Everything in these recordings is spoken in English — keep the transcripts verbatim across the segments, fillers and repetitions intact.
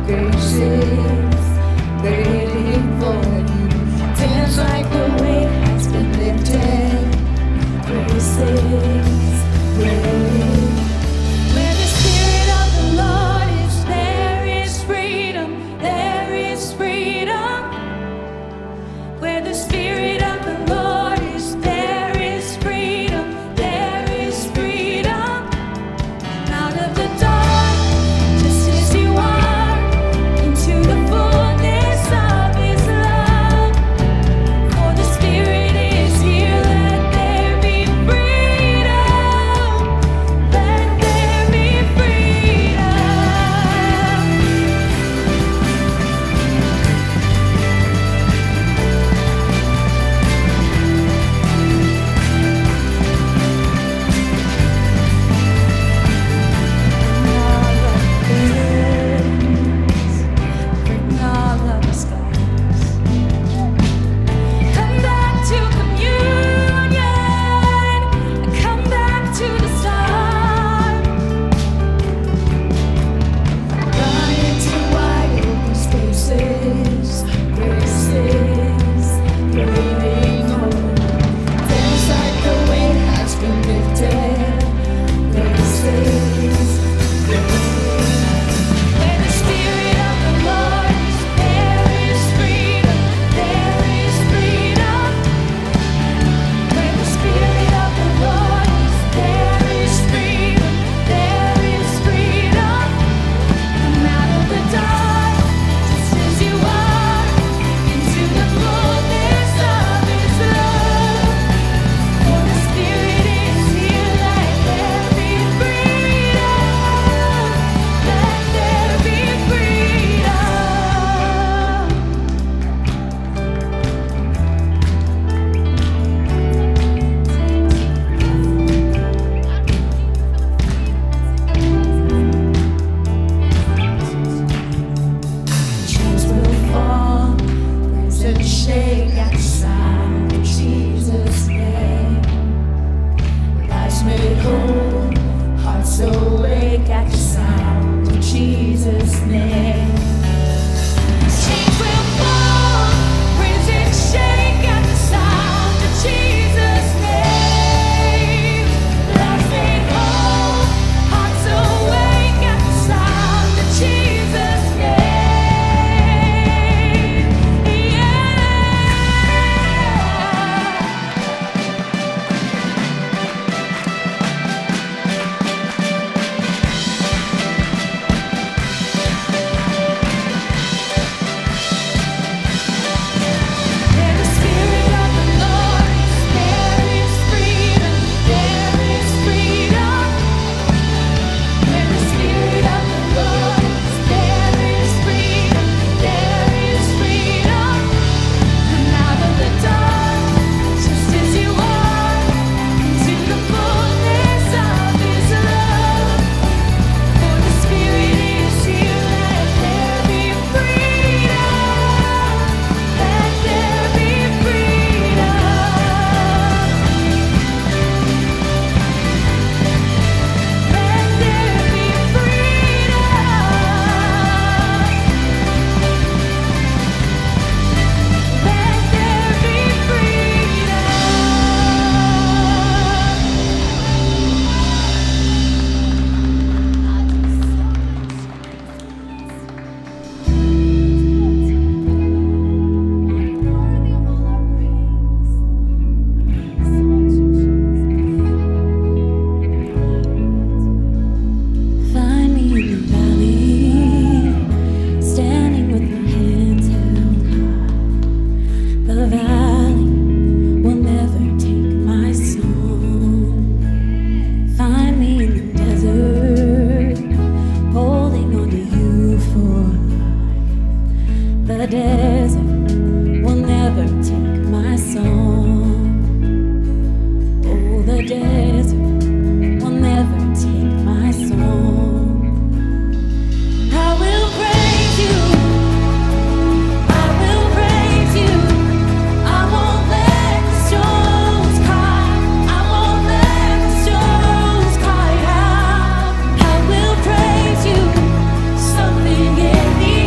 Something in the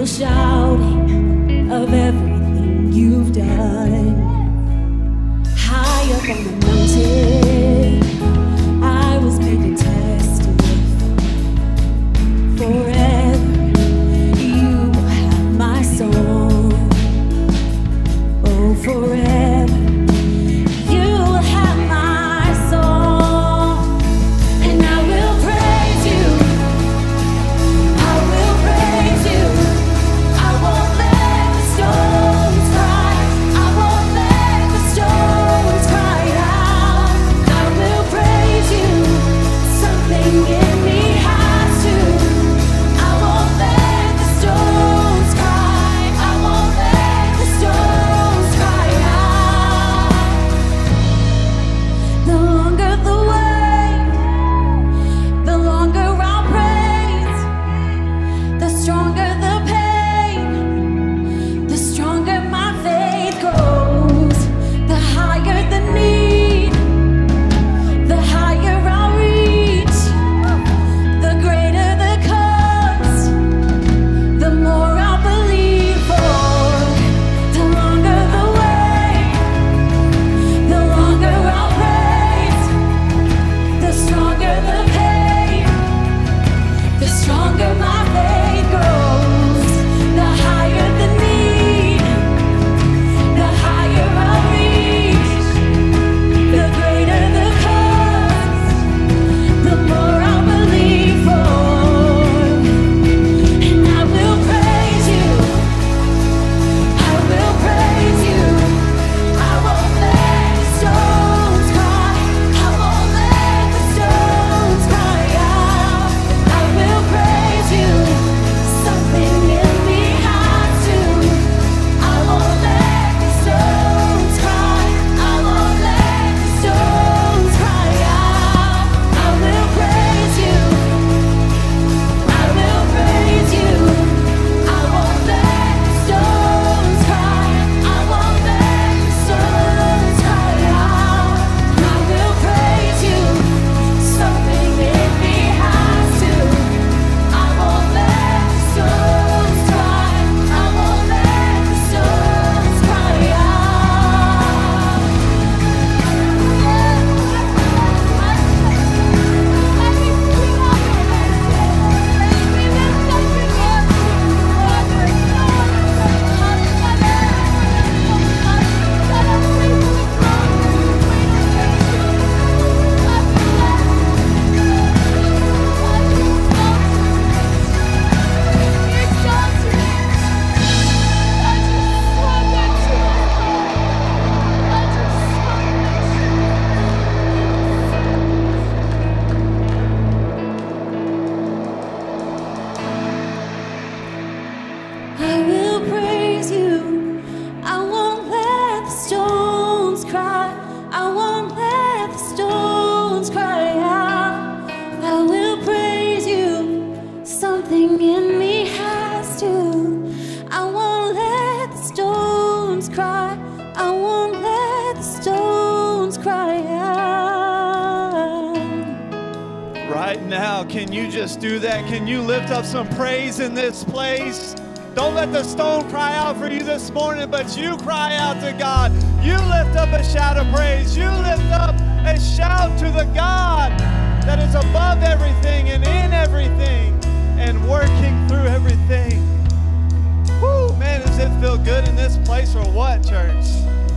still shouting of everything you've done. High up on the mountain, I was made to testify. Forever, you will have my song. Oh, forever. Can you just do that? Can you lift up some praise in this place? Don't let the stone cry out for you this morning, but you cry out to God. You lift up a shout of praise. You lift up a shout to the God that is above everything and in everything and working through everything. Woo, man, does it feel good in this place or what, church?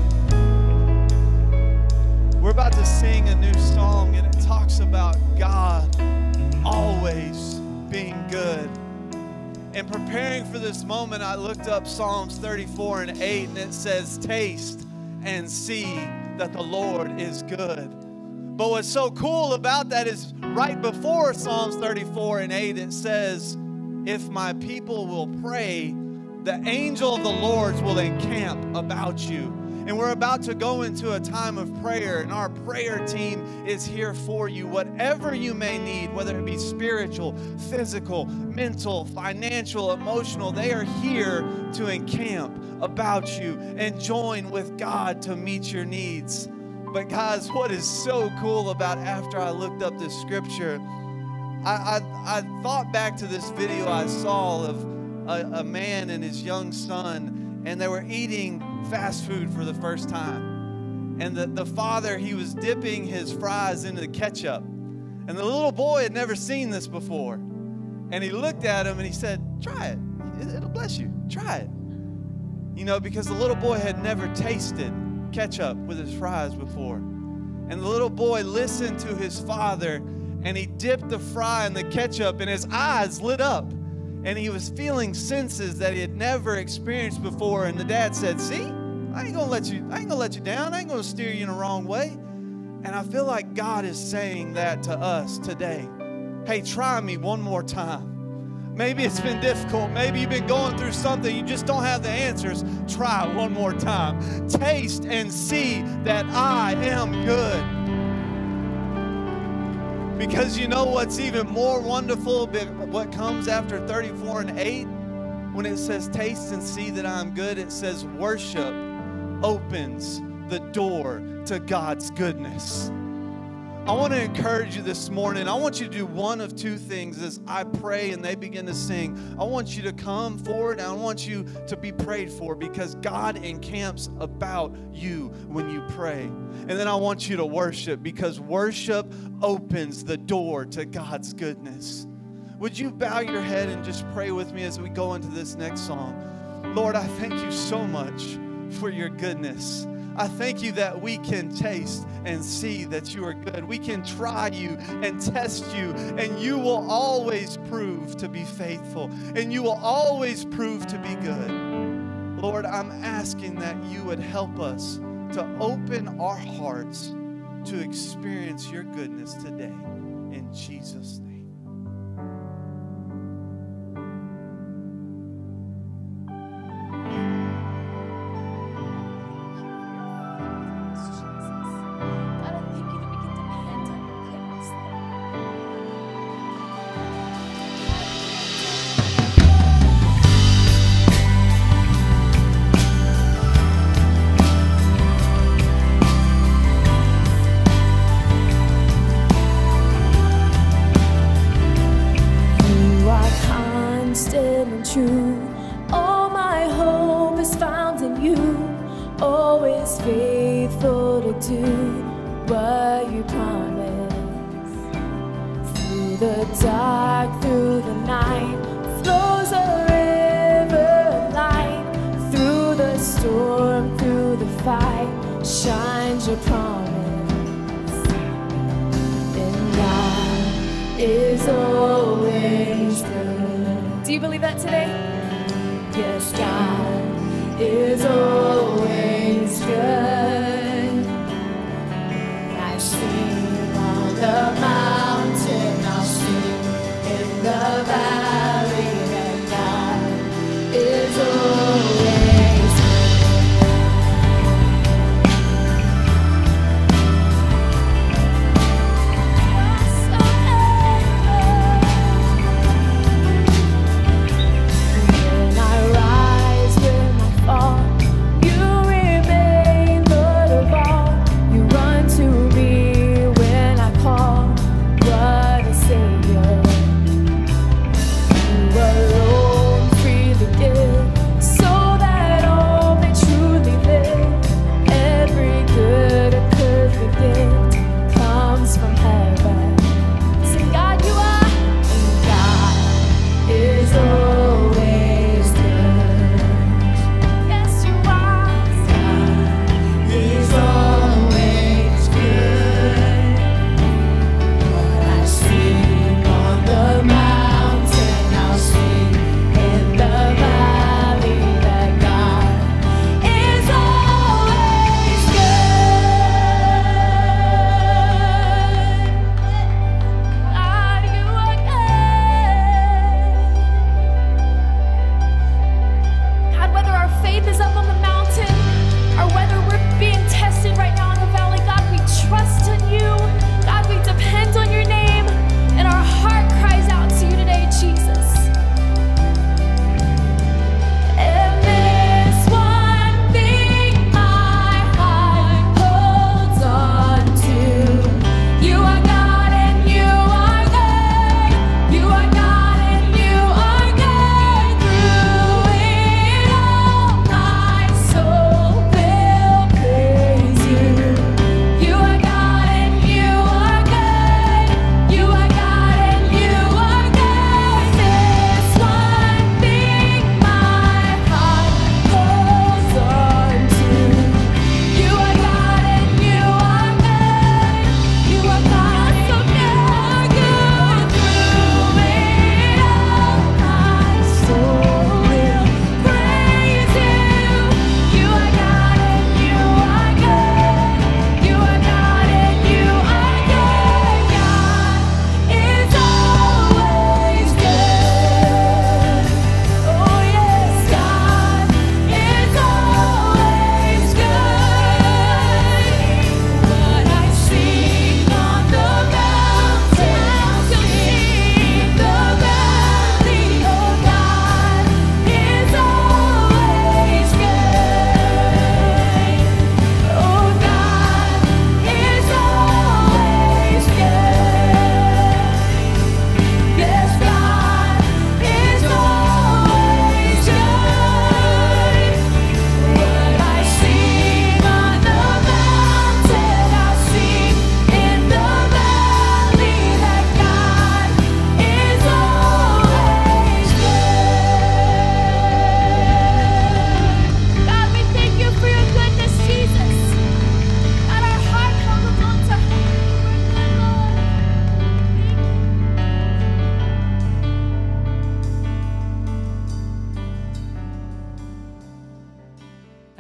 We're about to sing a new song, and it talks about God always being good. In preparing for this moment, I looked up Psalms thirty-four and eight, and it says, taste and see that the Lord is good. But what's so cool about that is right before Psalms thirty-four and eight, it says, if my people will pray, the angel of the Lord will encamp about you. And we're about to go into a time of prayer, and our prayer team is here for you. Whatever you may need, whether it be spiritual, physical, mental, financial, emotional, they are here to encamp about you and join with God to meet your needs. But guys, what is so cool about after I looked up this scripture, I, I, I thought back to this video I saw of a, a man and his young son, and they were eating fast food for the first time. And the, the father, he was dipping his fries into the ketchup. And the little boy had never seen this before. And he looked at him and he said, try it. It'll bless you. Try it. You know, because the little boy had never tasted ketchup with his fries before. And the little boy listened to his father, and he dipped the fry in the ketchup, and his eyes lit up. And he was feeling senses that he had never experienced before. And the dad said, see, I ain't gonna let you, I ain't gonna let you down. I ain't gonna steer you in the wrong way. And I feel like God is saying that to us today. Hey, try me one more time. Maybe it's been difficult. Maybe you've been going through something. You just don't have the answers. Try one more time. Taste and see that I am good. Because you know what's even more wonderful, what comes after thirty-four and eight? When it says taste and see that I'm good, it says worship opens the door to God's goodness. I want to encourage you this morning. I want you to do one of two things as I pray and they begin to sing. I want you to come forward and I want you to be prayed for, because God encamps about you when you pray. And then I want you to worship, because worship opens the door to God's goodness. Would you bow your head and just pray with me as we go into this next song? Lord, I thank you so much for your goodness. I thank you that we can taste and see that you are good. We can try you and test you, and you will always prove to be faithful, and you will always prove to be good. Lord, I'm asking that you would help us to open our hearts to experience your goodness today. In Jesus' name. True, all my hope is found in you, always faithful to do what you promise. Through the dark, through the night, flows a river of light. Through the storm, through the fight, shines your promise. And God is always good. Do you believe that today? Yes, God is always good. I sing on the mountain, I'll sing in the valley, that God is always good. You remain the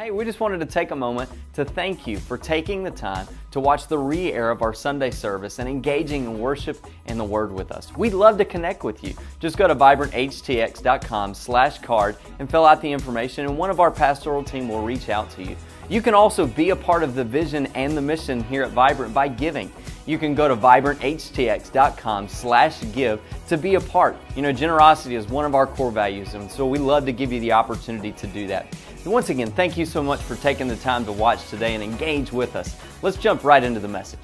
Hey, we just wanted to take a moment to thank you for taking the time to watch the re-air of our Sunday service and engaging in worship and the Word with us. We'd love to connect with you. Just go to vibrant h t x dot com slash card and fill out the information, and one of our pastoral team will reach out to you. You can also be a part of the vision and the mission here at Vibrant by giving. You can go to vibrant h t x dot com slash give to be a part. You know, generosity is one of our core values, and so we love to give you the opportunity to do that. And once again, thank you so much for taking the time to watch today and engage with us. Let's jump right into the message.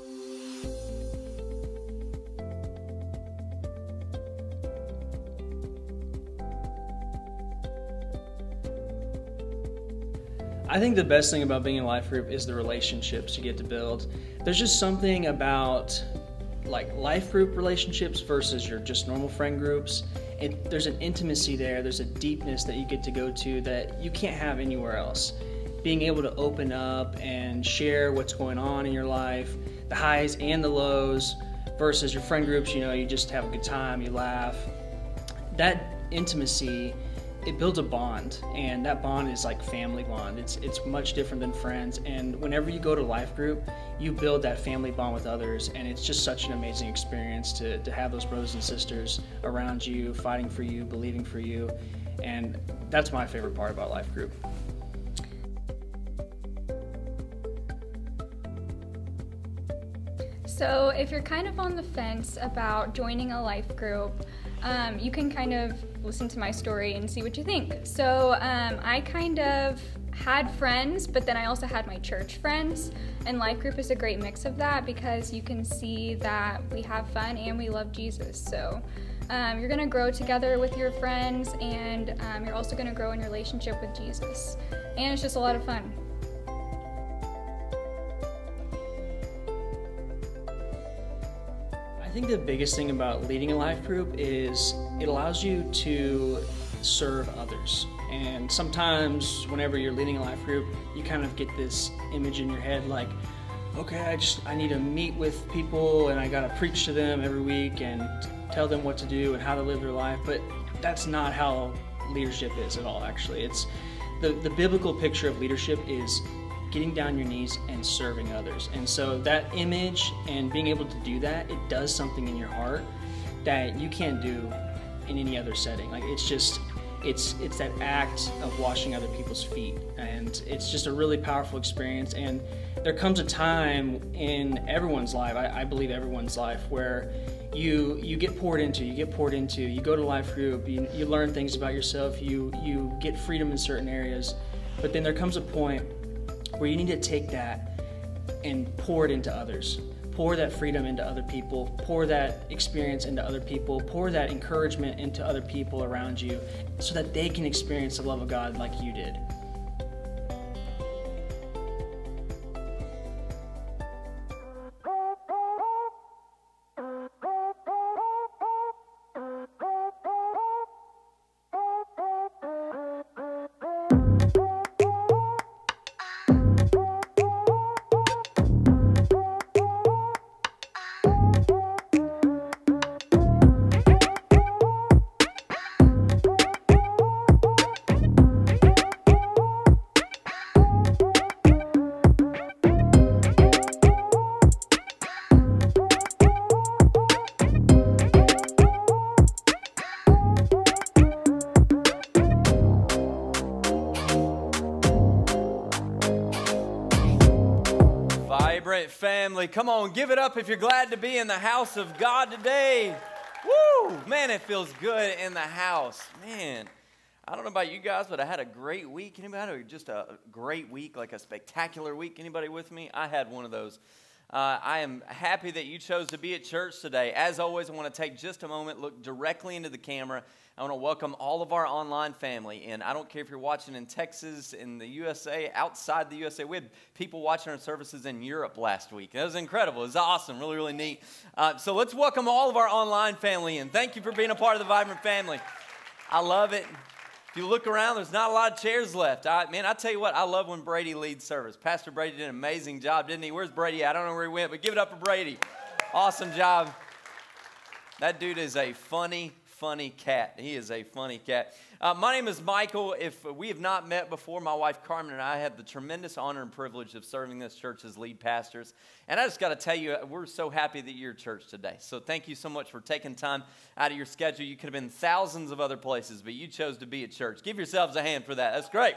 I think the best thing about being in a life group is the relationships you get to build. There's just something about like life group relationships versus your just normal friend groups. It, there's an intimacy there, there's a deepness that you get to go to that you can't have anywhere else. Being able to open up and share what's going on in your life, the highs and the lows, versus your friend groups, you know, you just have a good time, you laugh. That intimacy, it builds a bond, and that bond is like family bond. It's it's much different than friends, and whenever you go to life group, you build that family bond with others, and it's just such an amazing experience to, to have those brothers and sisters around you, fighting for you, believing for you, and that's my favorite part about life group. So if you're kind of on the fence about joining a life group, um, you can kind of listen to my story and see what you think. So um, I kind of had friends, but then I also had my church friends, and life group is a great mix of that because you can see that we have fun and we love Jesus. So um, you're gonna grow together with your friends, and um, you're also gonna grow in your relationship with Jesus. And it's just a lot of fun. I think the biggest thing about leading a life group is it allows you to serve others. And sometimes whenever you're leading a life group, you kind of get this image in your head like, okay, I just I need to meet with people and I gotta preach to them every week and tell them what to do and how to live their life. But that's not how leadership is at all, actually. It's the, the biblical picture of leadership is getting down your knees and serving others. And so that image and being able to do that, it does something in your heart that you can't do in any other setting. Like it's just, it's it's that act of washing other people's feet. And it's just a really powerful experience. And there comes a time in everyone's life, I, I believe everyone's life, where you you get poured into, you get poured into, you go to life group, you, you learn things about yourself, you, you get freedom in certain areas. But then there comes a point where you need to take that and pour it into others. Pour that freedom into other people, pour that experience into other people, pour that encouragement into other people around you so that they can experience the love of God like you did. Family, come on, give it up if you're glad to be in the house of God today. Woo! Man, it feels good in the house. Man, I don't know about you guys, but I had a great week. Anybody had just a great week, like a spectacular week? Anybody with me? I had one of those. Uh, I am happy that you chose to be at church today. As always, I want to take just a moment, look directly into the camera. I want to welcome all of our online family. And I don't care if you're watching in Texas, in the U S A, outside the U S A. We had people watching our services in Europe last week. That was incredible. It was awesome. Really, really neat. Uh, so let's welcome all of our online family in. Thank you for being a part of the Vibrant family. I love it. If you look around, there's not a lot of chairs left. I, man, I tell you what, I love when Brady leads service. Pastor Brady did an amazing job, didn't he? Where's Brady? I don't know where he went, but give it up for Brady. Awesome job. That dude is a funny, funny cat. He is a funny cat. Uh, my name is Michael. If we have not met before, my wife Carmen and I have the tremendous honor and privilege of serving this church as lead pastors. And I just got to tell you, we're so happy that you're at church today. So thank you so much for taking time out of your schedule. You could have been thousands of other places, but you chose to be at church. Give yourselves a hand for that. That's great.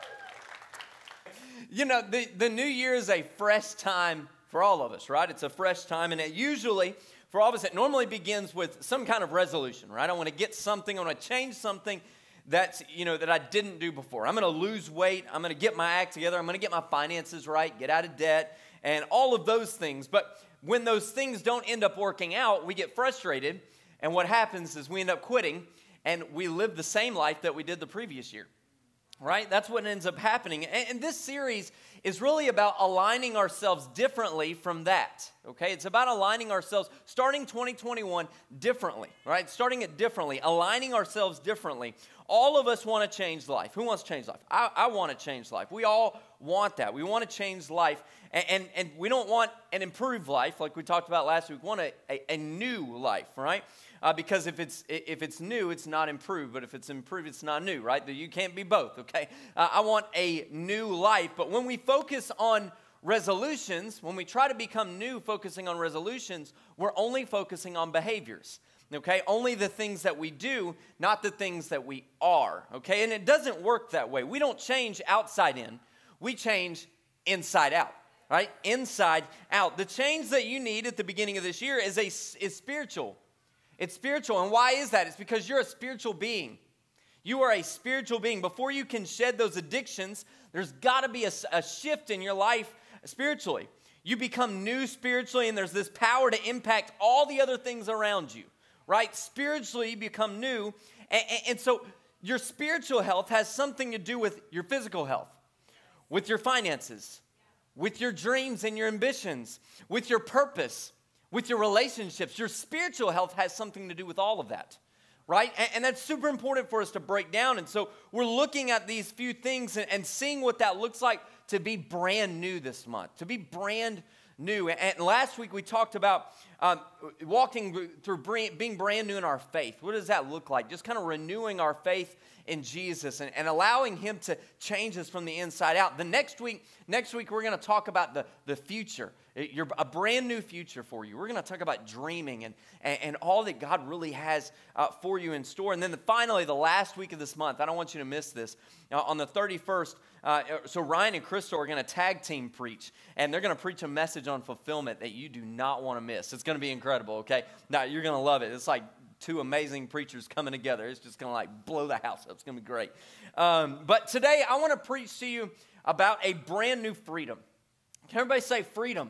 You know, the, the new year is a fresh time for all of us, right? It's a fresh time, and it usually, for all of us, it normally begins with some kind of resolution, right? I want to get something, I want to change something that's, you know, that I didn't do before. I'm going to lose weight, I'm going to get my act together, I'm going to get my finances right, get out of debt, and all of those things. But when those things don't end up working out, we get frustrated, and what happens is we end up quitting, and we live the same life that we did the previous year. Right? That's what ends up happening. And this series is really about aligning ourselves differently from that. Okay? It's about aligning ourselves, starting twenty twenty-one differently. Right? Starting it differently, aligning ourselves differently. All of us want to change life. Who wants to change life? I, I want to change life. We all want that. We want to change life. And, and, and we don't want an improved life like we talked about last week. We want a, a, a new life, right? Uh, because if it's if it's new, it's not improved. But if it's improved, it's not new, right? You can't be both, okay? Uh, I want a new life. But when we focus on resolutions, when we try to become new, focusing on resolutions, we're only focusing on behaviors, okay? Only the things that we do, not the things that we are, okay? And it doesn't work that way. We don't change outside in. We change inside out, right? Inside out. The change that you need at the beginning of this year is a is spiritual. It's spiritual. And why is that? It's because you're a spiritual being. You are a spiritual being. Before you can shed those addictions, there's got to be a, a shift in your life spiritually. You become new spiritually, and there's this power to impact all the other things around you, right? Spiritually, you become new. And, and, and so your spiritual health has something to do with your physical health, with your finances, with your dreams and your ambitions, with your purpose, with your relationships. Your spiritual health has something to do with all of that, right? And, and that's super important for us to break down. And so we're looking at these few things and, and seeing what that looks like to be brand new this month, to be brand new. And, and last week we talked about um, walking through being brand new in our faith. What does that look like? Just kind of renewing our faith in Jesus and, and allowing him to change us from the inside out. The next week, next week we're going to talk about the, the future. You're a brand new future for you. We're going to talk about dreaming and, and, and all that God really has uh, for you in store. And then the, finally, the last week of this month, I don't want you to miss this. Uh, on the thirty-first, uh, so Ryan and Crystal are going to tag team preach. And they're going to preach a message on fulfillment that you do not want to miss. It's going to be incredible, okay? Now, you're going to love it. It's like two amazing preachers coming together. It's just going to like blow the house up. It's going to be great. Um, but today, I want to preach to you about a brand new freedom. Can everybody say freedom?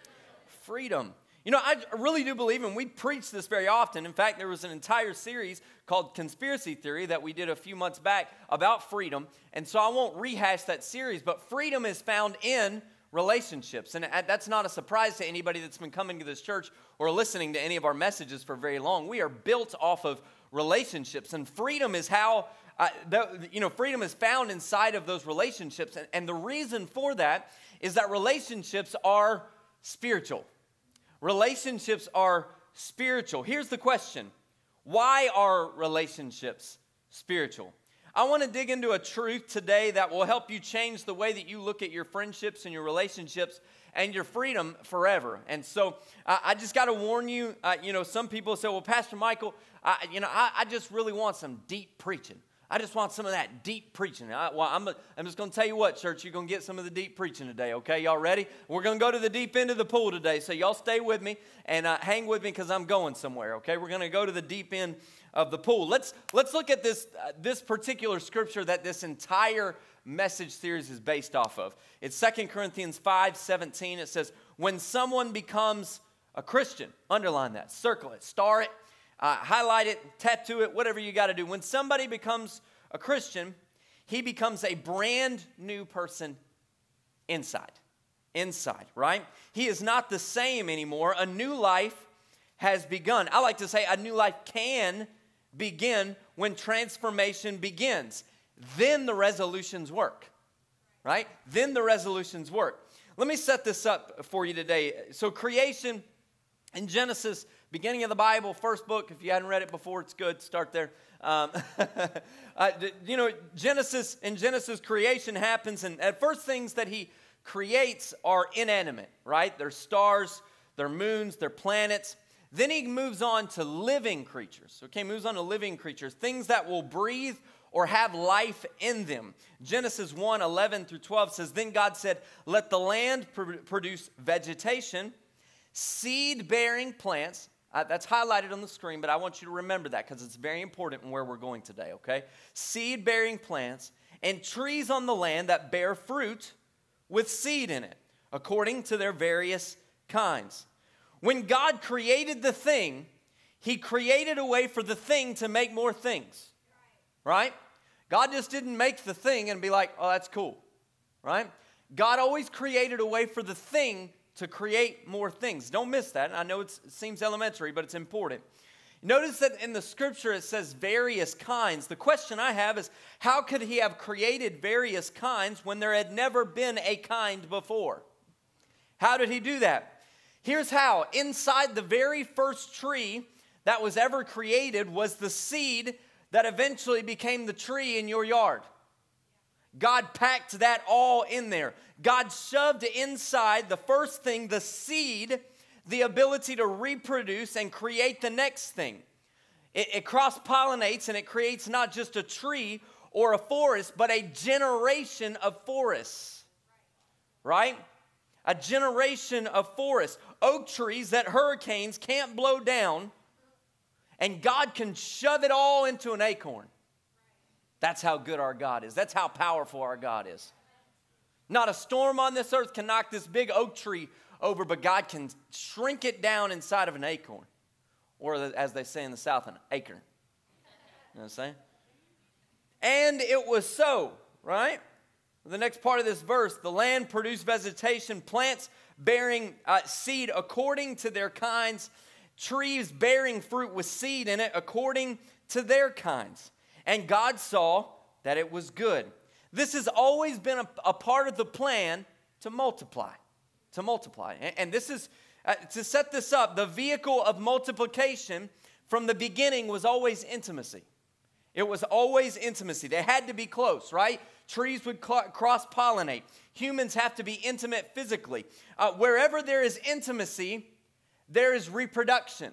Freedom. You know, I really do believe, and we preach this very often. In fact, there was an entire series called Conspiracy Theory that we did a few months back about freedom. And so I won't rehash that series, but freedom is found in relationships. And that's not a surprise to anybody that's been coming to this church or listening to any of our messages for very long. We are built off of relationships, and freedom is how, uh, the, you know, freedom is found inside of those relationships. And, and the reason for that is that relationships are spiritual. Relationships are spiritual. Here's the question. Why are relationships spiritual? I want to dig into a truth today that will help you change the way that you look at your friendships and your relationships and your freedom forever. And so uh, I just got to warn you, uh, you know, some people say, well, Pastor Michael, I, you know, I, I just really want some deep preaching. I just want some of that deep preaching. I, well, I'm, I'm just going to tell you what, church, you're going to get some of the deep preaching today, okay? Y'all ready? We're going to go to the deep end of the pool today, so y'all stay with me and uh, hang with me because I'm going somewhere, okay? We're going to go to the deep end of the pool. Let's, let's look at this, uh, this particular scripture that this entire message series is based off of. It's Second Corinthians five seventeen. It says, when someone becomes a Christian, underline that, circle it, star it, Uh, highlight it, tattoo it, whatever you got to do. When somebody becomes a Christian, he becomes a brand new person inside. Inside, right? He is not the same anymore. A new life has begun. I like to say a new life can begin when transformation begins. Then the resolutions work, right? Then the resolutions work. Let me set this up for you today. So creation in Genesis Beginning of the Bible, first book. If you hadn't read it before, it's good. Start there. Um, uh, you know, Genesis, in Genesis, creation happens, and at first things that he creates are inanimate, right? They're stars, they're moons, they're planets. Then he moves on to living creatures. Okay, moves on to living creatures, things that will breathe or have life in them. Genesis one, eleven through twelve says, Then God said, let the land pr- produce vegetation, seed-bearing plants. Uh, that's highlighted on the screen, but I want you to remember that because it's very important in where we're going today, okay? Seed-bearing plants and trees on the land that bear fruit with seed in it, according to their various kinds. When God created the thing, he created a way for the thing to make more things, right? God just didn't make the thing and be like, oh, that's cool, right? God always created a way for the thing to create more things. Don't miss that. I know it's, it seems elementary, but it's important. Notice that in the scripture it says various kinds. The question I have is, how could he have created various kinds when there had never been a kind before? How did he do that? Here's how. Inside the very first tree that was ever created was the seed that eventually became the tree in your yard. God packed that all in there. God shoved inside the first thing, the seed, the ability to reproduce and create the next thing. It, it cross-pollinates and it creates not just a tree or a forest, but a generation of forests. Right? A generation of forests. Oak trees that hurricanes can't blow down, and God can shove it all into an acorn. That's how good our God is. That's how powerful our God is. Not a storm on this earth can knock this big oak tree over, but God can shrink it down inside of an acorn. Or as they say in the South, an acorn. You know what I'm saying? And it was so, right? The next part of this verse, the land produced vegetation, plants bearing uh, seed according to their kinds, trees bearing fruit with seed in it according to their kinds. And God saw that it was good. This has always been a, a part of the plan to multiply. To multiply. And, and this is, uh, to set this up, the vehicle of multiplication from the beginning was always intimacy. It was always intimacy. They had to be close, right? Trees would cl- cross-pollinate. Humans have to be intimate physically. Uh, wherever there is intimacy, there is reproduction.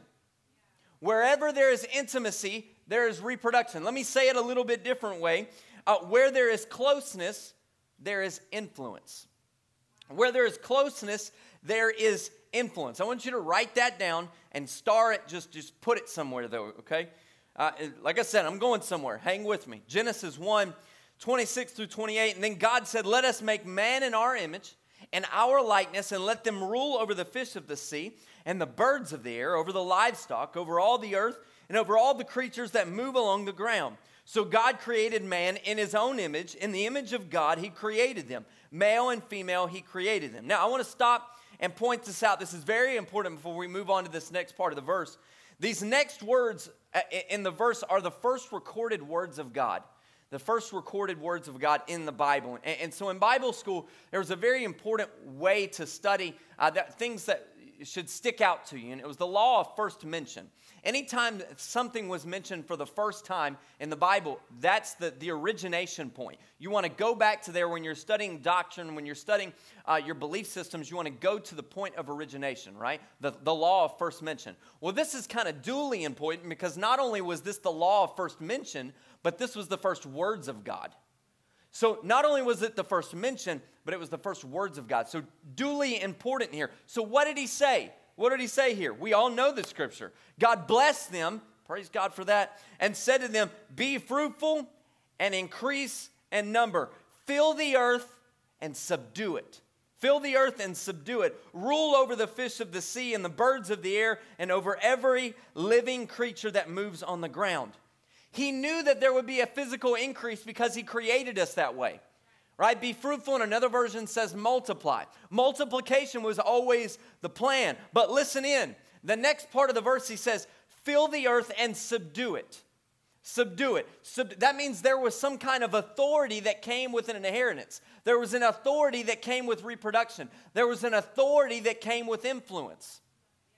Wherever there is intimacy, there is reproduction. Let me say it a little bit different way. Uh, where there is closeness, there is influence. Where there is closeness, there is influence. I want you to write that down and star it. Just, just put it somewhere, though, okay? Uh, like I said, I'm going somewhere. Hang with me. Genesis one, twenty-six through twenty-eight. And then God said, let us make man in our image and our likeness, and let them rule over the fish of the sea and the birds of the air, over the livestock, over all the earth, and over all the creatures that move along the ground. So God created man in his own image. In the image of God, he created them. Male and female, he created them. Now, I want to stop and point this out. This is very important before we move on to this next part of the verse. These next words in the verse are the first recorded words of God. The first recorded words of God in the Bible. And, and so in Bible school, there was a very important way to study uh, that things that should stick out to you, and it was the law of first mention. Anytime something was mentioned for the first time in the Bible, that's the, the origination point. You want to go back to there when you're studying doctrine, when you're studying uh, your belief systems, you want to go to the point of origination, right? The, the law of first mention. Well, this is kind of dually important because not only was this the law of first mention, but this was the first words of God. So not only was it the first mention, but it was the first words of God. So duly important here. So what did he say? What did he say here? We all know the scripture. God blessed them, praise God for that, and said to them, be fruitful and increase in number. Fill the earth and subdue it. Fill the earth and subdue it. Rule over the fish of the sea and the birds of the air and over every living creature that moves on the ground. He knew that there would be a physical increase because he created us that way. Right? Be fruitful, and another version says multiply. Multiplication was always the plan. But listen in. The next part of the verse, he says, fill the earth and subdue it. Subdue it. Sub- that means there was some kind of authority that came with an inheritance. There was an authority that came with reproduction. There was an authority that came with influence.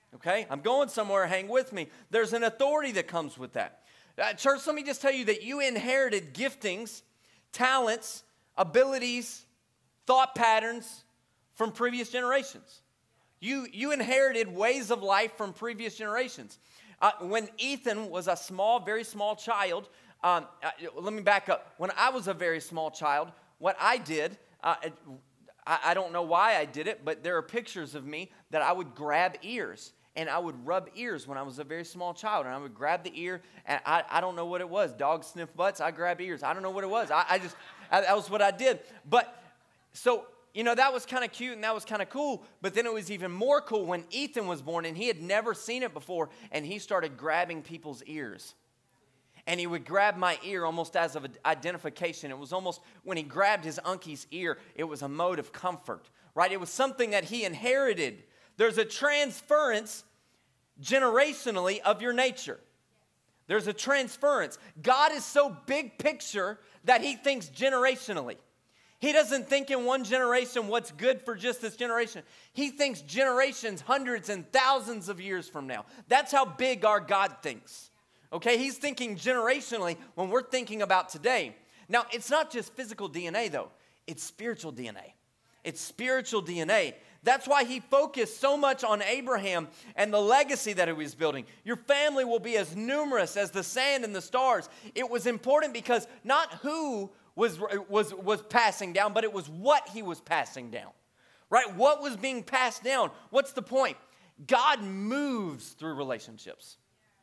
Okay? I'm going somewhere, hang with me. There's an authority that comes with that. Uh, church, let me just tell you that you inherited giftings, talents, abilities, thought patterns from previous generations. You, you inherited ways of life from previous generations. Uh, when Ethan was a small, very small child, um, uh, let me back up. When I was a very small child, what I did, uh, I, I don't know why I did it, but there are pictures of me that I would grab ears. And I would rub ears when I was a very small child. And I would grab the ear, and I, I don't know what it was. Dogs sniff butts, I grab ears. I don't know what it was. I, I just, I, that was what I did. But, so, you know, that was kind of cute and that was kind of cool. But then it was even more cool when Ethan was born, and he had never seen it before. And he started grabbing people's ears. And he would grab my ear almost as of identification. It was almost, when he grabbed his uncle's ear, it was a mode of comfort, right? It was something that he inherited. There's a transference generationally of your nature. There's a transference. God is so big picture that he thinks generationally. He doesn't think in one generation what's good for just this generation. He thinks generations, hundreds and thousands of years from now. That's how big our God thinks. Okay, he's thinking generationally when we're thinking about today. Now, it's not just physical D N A though. It's spiritual D N A. It's spiritual D N A. That's why he focused so much on Abraham and the legacy that he was building. Your family will be as numerous as the sand and the stars. It was important because not who was, was, was passing down, but it was what he was passing down. Right? What was being passed down? What's the point? God moves through relationships.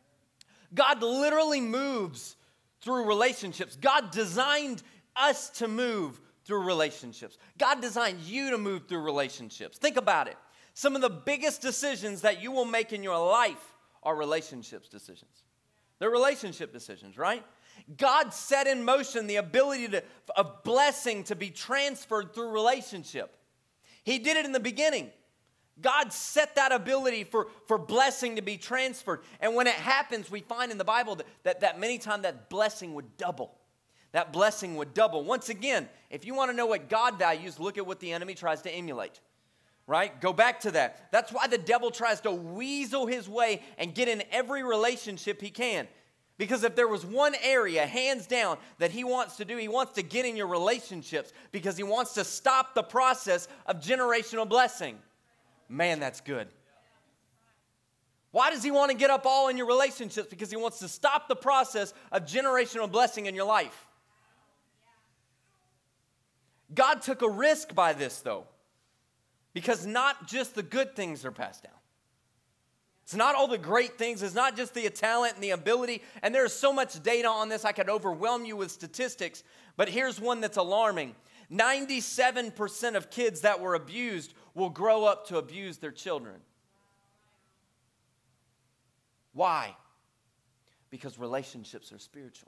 God literally moves through relationships. God designed us to move through relationships. God designed you to move through relationships. Think about it. Some of the biggest decisions that you will make in your life are relationships decisions. They're relationship decisions, right? God set in motion the ability to, of blessing to be transferred through relationship. He did it in the beginning. God set that ability for, for blessing to be transferred. And when it happens, we find in the Bible that, that, that many times that blessing would double. That blessing would double. Once again, if you want to know what God values, look at what the enemy tries to emulate, right? Go back to that. That's why the devil tries to weasel his way and get in every relationship he can. Because if there was one area, hands down, that he wants to do, he wants to get in your relationships because he wants to stop the process of generational blessing. Man, that's good. Why does he want to get up all in your relationships? Because he wants to stop the process of generational blessing in your life. God took a risk by this, though, because not just the good things are passed down. It's not all the great things. It's not just the talent and the ability. And there's so much data on this, I could overwhelm you with statistics. But here's one that's alarming. ninety-seven percent of kids that were abused will grow up to abuse their children. Why? Because relationships are spiritual.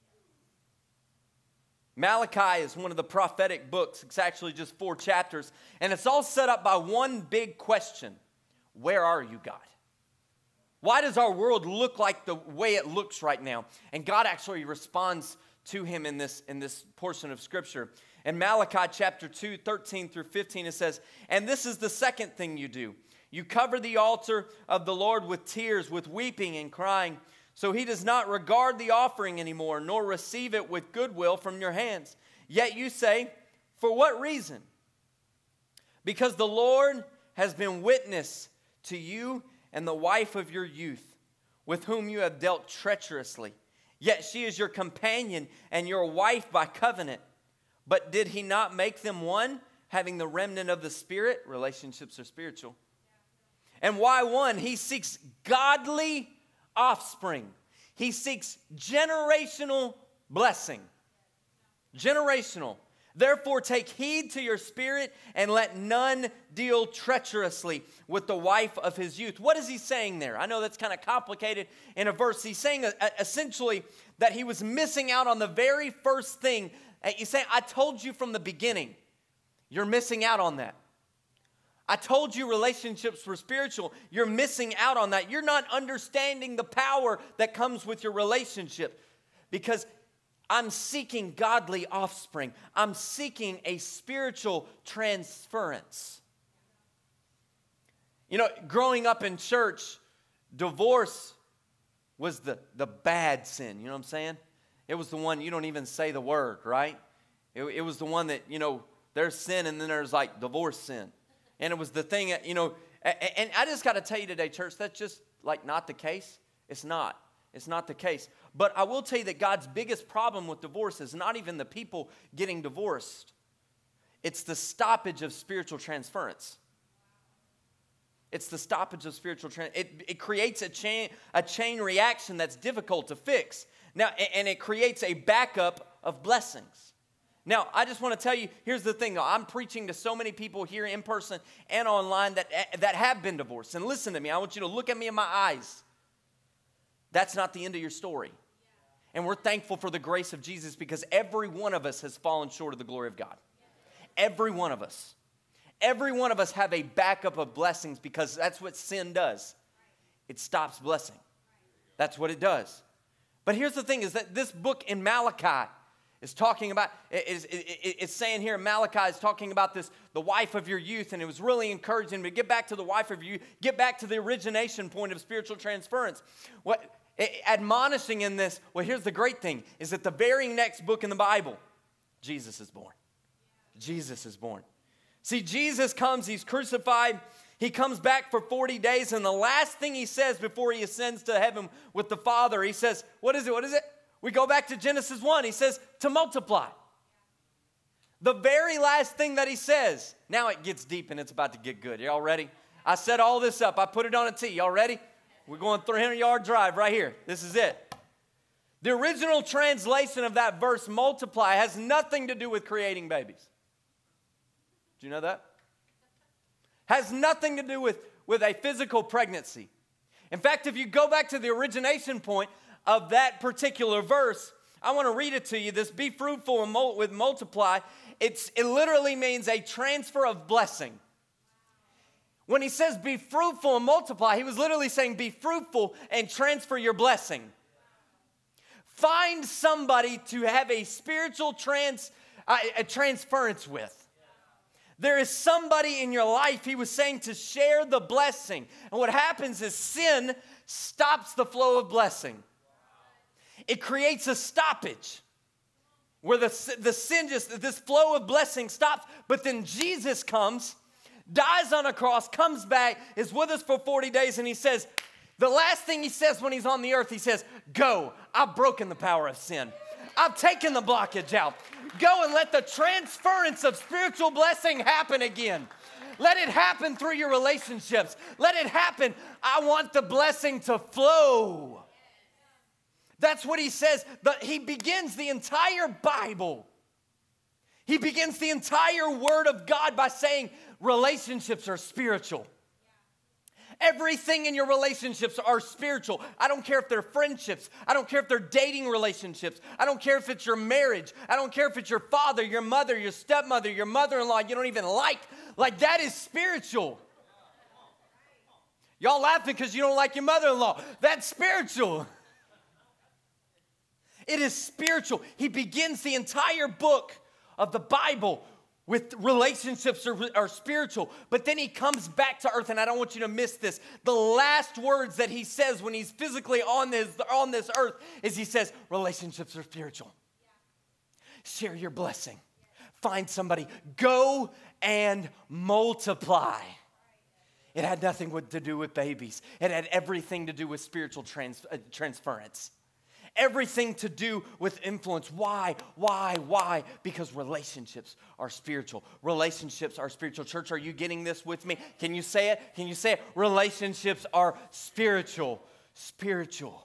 Malachi is one of the prophetic books. It's actually just four chapters. And it's all set up by one big question. Where are you, God? Why does our world look like the way it looks right now? And God actually responds to him in this, in this portion of Scripture. In Malachi chapter two, thirteen through fifteen, it says, "And this is the second thing you do. You cover the altar of the Lord with tears, with weeping and crying. So he does not regard the offering anymore, nor receive it with goodwill from your hands. Yet you say, for what reason? Because the Lord has been witness to you and the wife of your youth, with whom you have dealt treacherously. Yet she is your companion and your wife by covenant. But did he not make them one, having the remnant of the Spirit?" Relationships are spiritual. "And why one? He seeks godly offspring." He seeks generational blessing. Generational. "Therefore take heed to your spirit and let none deal treacherously with the wife of his youth." What is he saying there? I know that's kind of complicated in a verse. He's saying uh, essentially that he was missing out on the very first thing. He's saying, I told you from the beginning, you're missing out on that. I told you relationships were spiritual. You're missing out on that. You're not understanding the power that comes with your relationship, because I'm seeking godly offspring. I'm seeking a spiritual transference. You know, growing up in church, divorce was the, the bad sin. You know what I'm saying? It was the one you don't even say the word, right? It, it was the one that, you know, there's sin and then there's like divorce sin. And it was the thing, that, you know, and, and I just got to tell you today, church, that's just like not the case. It's not. It's not the case. But I will tell you that God's biggest problem with divorce is not even the people getting divorced. It's the stoppage of spiritual transference. It's the stoppage of spiritual transference. It, it creates a chain, a chain reaction that's difficult to fix. Now, and it creates a backup of blessings. Now, I just want to tell you, here's the thing, though. I'm preaching to so many people here in person and online that, that have been divorced. And listen to me. I want you to look at me in my eyes. That's not the end of your story. And we're thankful for the grace of Jesus because every one of us has fallen short of the glory of God. Every one of us. Every one of us have a backup of blessings because that's what sin does. It stops blessing. That's what it does. But here's the thing is that this book in Malachi is talking about, is, it's saying here in Malachi is talking about this, the wife of your youth, and it was really encouraging to get back to the wife of your youth, get back to the origination point of spiritual transference. What admonishing in this, well, here's the great thing, is that the very next book in the Bible, Jesus is born. Jesus is born. See, Jesus comes, he's crucified, he comes back for forty days, and the last thing he says before he ascends to heaven with the Father, he says, what is it, what is it? We go back to Genesis one. He says, to multiply. The very last thing that he says. Now it gets deep and it's about to get good. Y'all ready? I set all this up. I put it on a tee. Y'all ready? We're going three hundred yard drive right here. This is it. The original translation of that verse, multiply, has nothing to do with creating babies. Do you know that? Has nothing to do with, with a physical pregnancy. In fact, if you go back to the origination point of that particular verse, I want to read it to you. This be fruitful and mul- with multiply, it's, it literally means a transfer of blessing. When he says be fruitful and multiply, he was literally saying be fruitful and transfer your blessing. Find somebody to have a spiritual trans, uh, a transference with. There is somebody in your life, he was saying, to share the blessing. And what happens is sin stops the flow of blessing. It creates a stoppage where the, the sin just, this flow of blessing stops. But then Jesus comes, dies on a cross, comes back, is with us for forty days, and he says, the last thing he says when he's on the earth, he says, go, I've broken the power of sin. I've taken the blockage out. Go and let the transference of spiritual blessing happen again. Let it happen through your relationships. Let it happen. I want the blessing to flow. That's what he says. But he begins the entire Bible. He begins the entire Word of God by saying relationships are spiritual. Everything in your relationships are spiritual. I don't care if they're friendships. I don't care if they're dating relationships. I don't care if it's your marriage. I don't care if it's your father, your mother, your stepmother, your mother-in-law you don't even like. Like, that is spiritual. Y'all laughing because you don't like your mother-in-law. That's spiritual. It is spiritual. He begins the entire book of the Bible with relationships are, are spiritual. But then he comes back to earth, and I don't want you to miss this. The last words that he says when he's physically on this, on this earth is he says, relationships are spiritual. Share your blessing. Find somebody. Go and multiply. It had nothing to do with babies. It had everything to do with spiritual trans, uh, transference. Everything to do with influence. Why? Why? Why? Because relationships are spiritual. Relationships are spiritual. Church, are you getting this with me? Can you say it? Can you say it? Relationships are spiritual. Spiritual.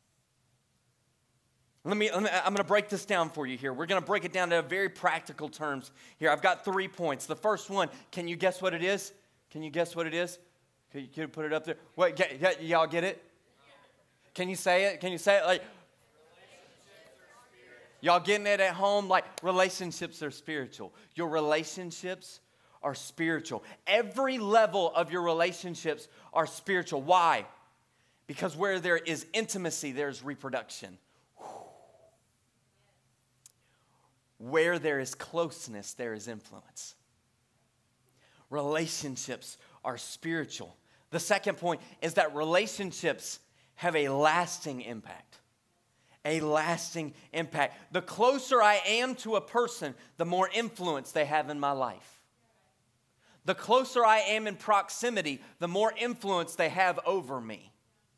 Let me, let me I'm going to break this down for you here. We're going to break it down to very practical terms here. I've got three points. The first one, can you guess what it is? Can you guess what it is? Can you, can you put it up there? What, y- y- y'all get it? Can you say it? Can you say it like... Y'all getting it at home? Like, relationships are spiritual. Your relationships are spiritual. Every level of your relationships are spiritual. Why? Because where there is intimacy, there's reproduction. Where there is closeness, there is influence. Relationships are spiritual. The second point is that relationships have a lasting impact. A lasting impact. The closer I am to a person, the more influence they have in my life. The closer I am in proximity, the more influence they have over me.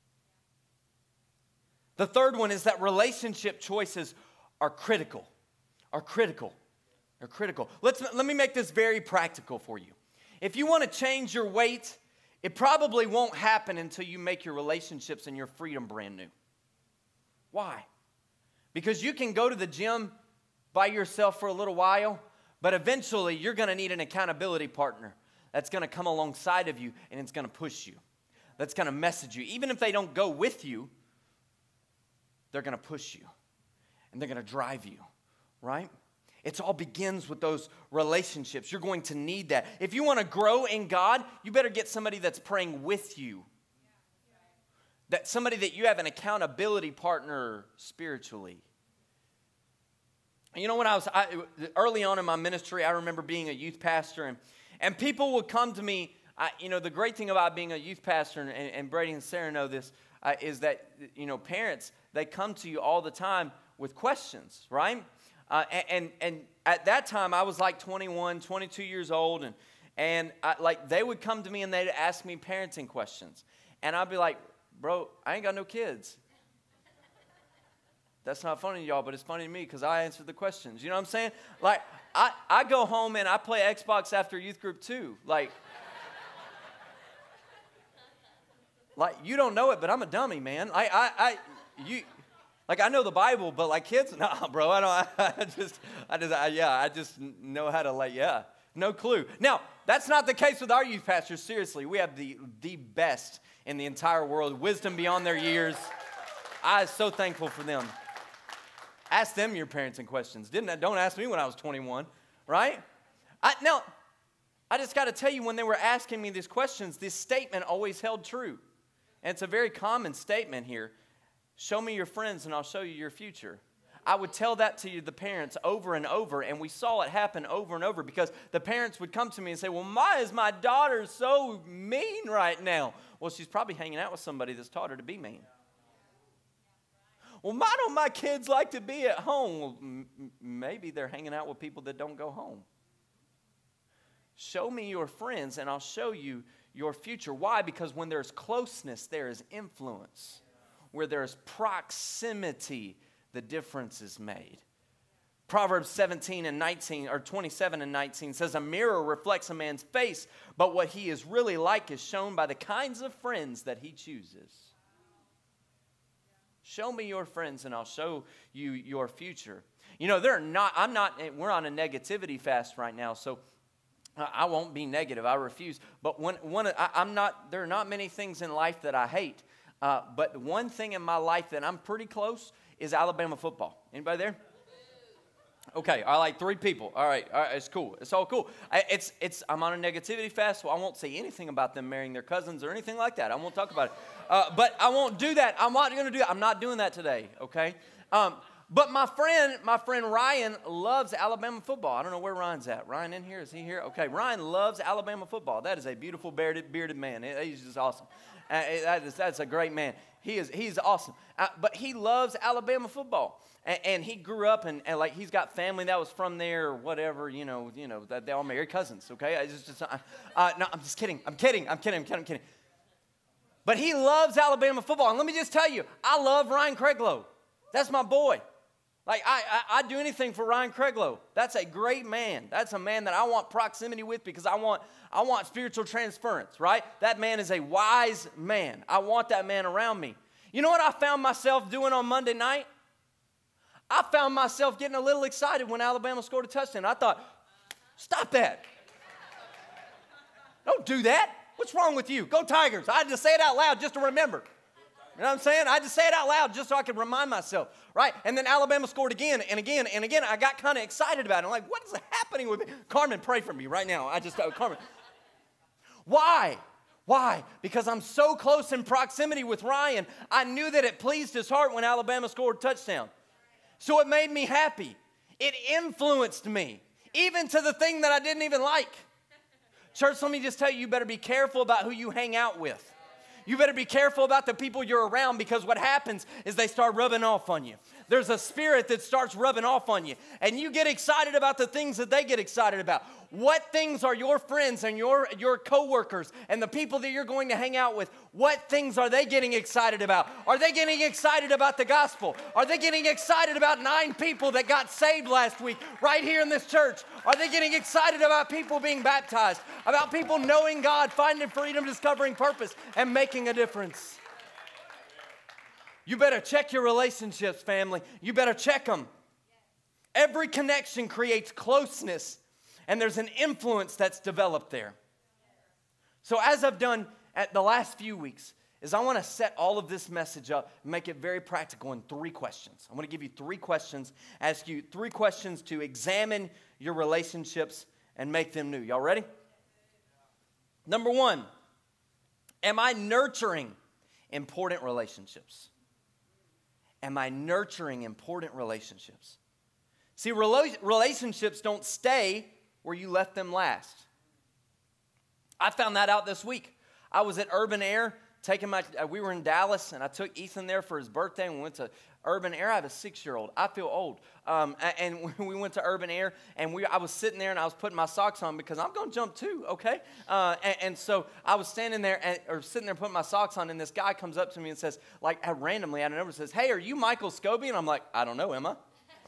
The third one is that relationship choices are critical. Are critical. Are critical. Let's, let me make this very practical for you. If you want to change your weight, it probably won't happen until you make your relationships and your freedom brand new. Why? Because you can go to the gym by yourself for a little while, but eventually you're going to need an accountability partner that's going to come alongside of you and it's going to push you. That's going to message you. Even if they don't go with you, they're going to push you and they're going to drive you, right? It all begins with those relationships. You're going to need that. If you want to grow in God, you better get somebody that's praying with you. That somebody that you have an accountability partner spiritually. You know, when I was I, early on in my ministry, I remember being a youth pastor, and, and people would come to me. I, you know, the great thing about being a youth pastor, and, and Brady and Sarah know this, uh, is that, you know, parents, they come to you all the time with questions, right? Uh, and, and and at that time, I was like twenty-one, twenty-two years old, and and I, like they would come to me and they'd ask me parenting questions, and I'd be like, bro, I ain't got no kids. That's not funny to y'all, but it's funny to me because I answered the questions. You know what I'm saying? Like, I, I go home and I play Xbox after youth group too. Like, like you don't know it, but I'm a dummy, man. I, I, I, you, like I know the Bible, but like kids, nah, bro. I don't. I, I just, I just, I, yeah, I just know how to like, yeah, no clue. Now, that's not the case with our youth pastors. Seriously, we have the the best in the entire world, wisdom beyond their years. I am so thankful for them. Ask them your parenting questions. Didn't I? Don't ask me when I was twenty-one, right? I, now, I just got to tell you, when they were asking me these questions, this statement always held true. And it's a very common statement here. Show me your friends and I'll show you your future. I would tell that to you, the parents, over and over, and we saw it happen over and over because the parents would come to me and say, well, why is my daughter so mean right now? Well, she's probably hanging out with somebody that's taught her to be mean. Well, why don't my kids like to be at home? Well, m- maybe they're hanging out with people that don't go home. Show me your friends and I'll show you your future. Why? Because when there's closeness, there is influence. Where there's proximity, the difference is made. Proverbs seventeen and nineteen, or twenty-seven and nineteen says, a mirror reflects a man's face, but what he is really like is shown by the kinds of friends that he chooses. Show me your friends and I'll show you your future. You know, they're not, I'm not, we're on a negativity fast right now, so I won't be negative. I refuse. But when, one, I, I'm not, there are not many things in life that I hate. Uh, but one thing in my life that I'm pretty close is Alabama football. Anybody there? Okay, I like three people. All right, all right, it's cool. It's all cool. I, it's, it's, I'm on a negativity fast, so I won't say anything about them marrying their cousins or anything like that. I won't talk about it. Uh, but I won't do that. I'm not going to do that. I'm not doing that today, okay? Um, but my friend, my friend Ryan loves Alabama football. I don't know where Ryan's at. Ryan in here? Is he here? Okay, Ryan loves Alabama football. That is a beautiful bearded, bearded man. He's just awesome. Uh, that is, that's a great man. He is, he's awesome. Uh, but he loves Alabama football. And, and he grew up, and, and like he's got family that was from there or whatever, you know, you know, that they all marry cousins, okay? I just, just uh, uh, no, I'm just kidding. I'm kidding. I'm kidding. I'm kidding. I'm kidding. But he loves Alabama football. And let me just tell you, I love Ryan Craiglow. That's my boy. Like, I, I, I'd do anything for Ryan Craiglow. That's a great man. That's a man that I want proximity with because I want, I want spiritual transference, right? That man is a wise man. I want that man around me. You know what I found myself doing on Monday night? I found myself getting a little excited when Alabama scored a touchdown. I thought, stop that. Don't do that. What's wrong with you? Go Tigers. I had to say it out loud just to remember. You know what I'm saying? I had to say it out loud just so I could remind myself, right? And then Alabama scored again and again and again. I got kind of excited about it. I'm like, what is happening with me? Carmen, pray for me right now. I just, uh, Carmen. Why? Why? Because I'm so close in proximity with Ryan, I knew that it pleased his heart when Alabama scored a touchdown. So it made me happy. It influenced me, even to the thing that I didn't even like. Church, let me just tell you, you better be careful about who you hang out with. You better be careful about the people you're around, because what happens is they start rubbing off on you. There's a spirit that starts rubbing off on you, and you get excited about the things that they get excited about. What things are your friends and your, your coworkers and the people that you're going to hang out with, what things are they getting excited about? Are they getting excited about the gospel? Are they getting excited about nine people that got saved last week right here in this church? Are they getting excited about people being baptized, about people knowing God, finding freedom, discovering purpose, and making a difference? You better check your relationships, family. You better check them. Every connection creates closeness, and there's an influence that's developed there. So as I've done at the last few weeks, is I want to set all of this message up and make it very practical in three questions. I'm going to give you three questions, ask you three questions to examine your relationships and make them new. Y'all ready? Number one, am I nurturing important relationships? Am I nurturing important relationships? See, rela- relationships don't stay where you left them last. I found that out this week. I was at Urban Air, taking my, uh, we were in Dallas, and I took Ethan there for his birthday, and we went to Urban Air. I have a six-year-old. I feel old. Um, and we went to Urban Air, and we, I was sitting there, and I was putting my socks on because I'm going to jump too, okay? Uh, and, and so I was standing there, and, or sitting there putting my socks on, and this guy comes up to me and says, like randomly out of nowhere, says, "Hey, are you Michael Scobie?" And I'm like, "I don't know, am I?"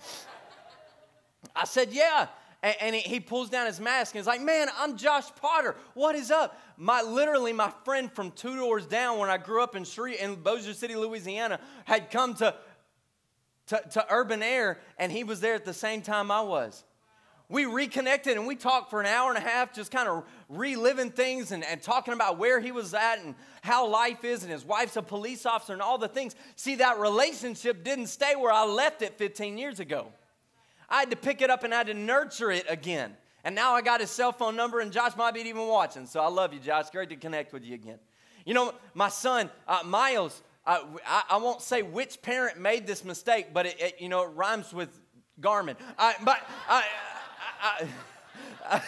I said, "Yeah." And, and he, he pulls down his mask, and he's like, "Man, I'm Josh Potter. What is up?" My literally, my friend from two doors down, when I grew up in Shreve, in Bossier City, Louisiana, had come to To, to Urban Air, and he was there at the same time I was. We reconnected, and we talked for an hour and a half, just kind of reliving things and, and talking about where he was at and how life is, and his wife's a police officer and all the things. See, that relationship didn't stay where I left it fifteen years ago. I had to pick it up, and I had to nurture it again. And now I got his cell phone number, and Josh might be even watching, so I love you, Josh. Great to connect with you again. You know, my son, uh, Miles, Uh, I, I won't say which parent made this mistake, but it, it you know, it rhymes with Garmin. Uh, but I, I, I,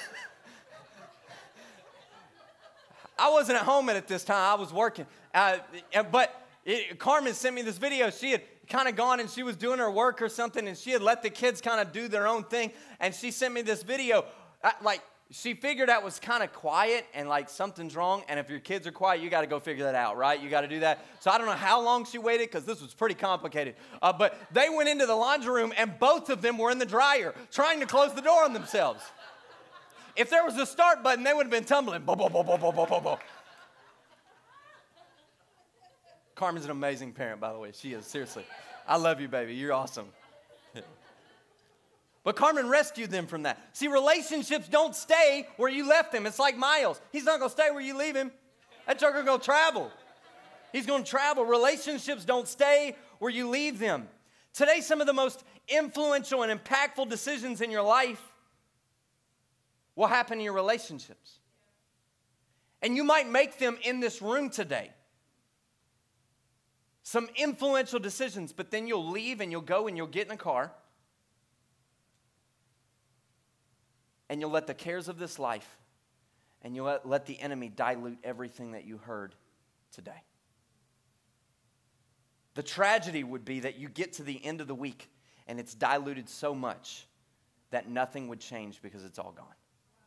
I wasn't at home at this time. I was working. Uh, but it, Carmen sent me this video. She had kind of gone and she was doing her work or something, and she had let the kids kind of do their own thing. And she sent me this video, uh, like, she figured out was kind of quiet and like something's wrong. And if your kids are quiet, you got to go figure that out, right? You got to do that. So I don't know how long she waited, because this was pretty complicated. Uh, but they went into the laundry room, and both of them were in the dryer trying to close the door on themselves. If there was a start button, they would have been tumbling. Bo, bo, bo, bo, bo, bo, bo, bo. Carmen's an amazing parent, by the way. She is, seriously. I love you, baby. You're awesome. But Carmen rescued them from that. See, relationships don't stay where you left them. It's like Miles. He's not going to stay where you leave him. That joker going to travel. He's going to travel. Relationships don't stay where you leave them. Today, some of the most influential and impactful decisions in your life will happen in your relationships. And you might make them in this room today. Some influential decisions, but then you'll leave and you'll go and you'll get in a car. And you'll let the cares of this life, and you'll let, let the enemy dilute everything that you heard today. The tragedy would be that you get to the end of the week, and it's diluted so much that nothing would change because it's all gone.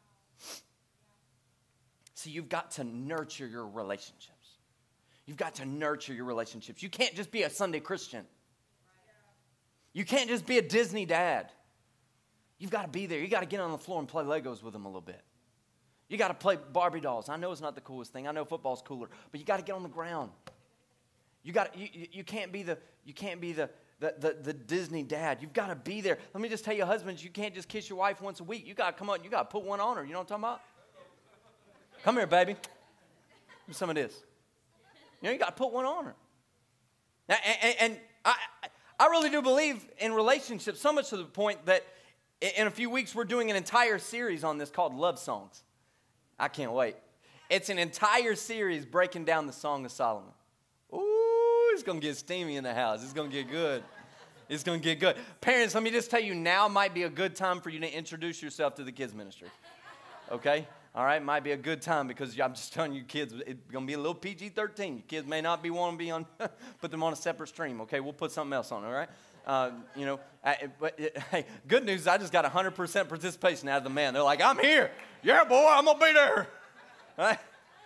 So you've got to nurture your relationships. You've got to nurture your relationships. You can't just be a Sunday Christian. You can't just be a Disney dad. You've got to be there. You got to get on the floor and play Legos with them a little bit. You got to play Barbie dolls. I know it's not the coolest thing. I know football's cooler, but you got to get on the ground. You got you, you can't be the you can't be the the, the the Disney dad. You've got to be there. Let me just tell you, husbands, you can't just kiss your wife once a week. You got to come up. You got to put one on her. You know what I'm talking about? Come here, baby. Do some of this. You know, you got to put one on her. And, and, and I I really do believe in relationships, so much to the point that in a few weeks, we're doing an entire series on this called Love Songs. I can't wait. It's an entire series breaking down the Song of Solomon. Ooh, it's going to get steamy in the house. It's going to get good. It's going to get good. Parents, let me just tell you, now might be a good time for you to introduce yourself to the kids ministry. Okay? All right, might be a good time because I'm just telling you, kids, it's going to be a little P G thirteen. Your kids may not be wanting to be on, put them on a separate stream, okay? We'll put something else on, all right? Uh, you know, I, but it, hey, good news, I just got one hundred percent participation out of the man. They're like, I'm here. Yeah, boy, I'm going to be there. All right?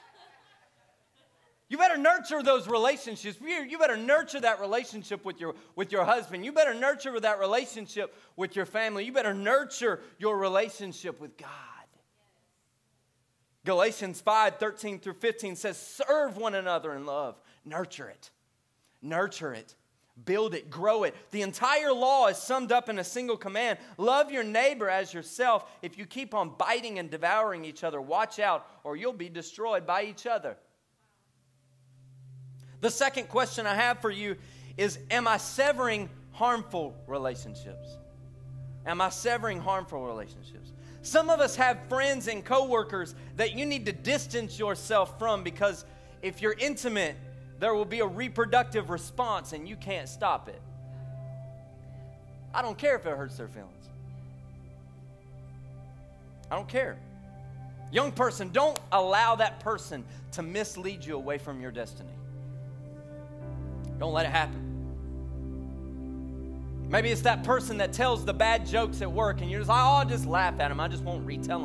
You better nurture those relationships. You, you better nurture that relationship with your, with your husband. You better nurture that relationship with your family. You better nurture your relationship with God. Galatians five, thirteen through fifteen says, serve one another in love. Nurture it. Nurture it. Build it. Grow it. The entire law is summed up in a single command. Love your neighbor as yourself. If you keep on biting and devouring each other, watch out or you'll be destroyed by each other. The second question I have for you is, am I severing harmful relationships? Am I severing harmful relationships? Some of us have friends and coworkers that you need to distance yourself from because if you're intimate, there will be a reproductive response and you can't stop it. I don't care if it hurts their feelings. I don't care. Young person, don't allow that person to mislead you away from your destiny. Don't let it happen. Maybe it's that person that tells the bad jokes at work and you're just like, oh, I'll just laugh at them. I just won't retell